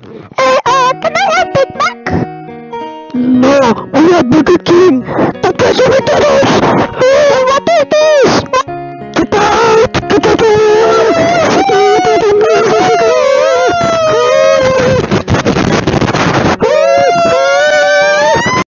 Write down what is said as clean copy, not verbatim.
Can I have Big Mac? No, we had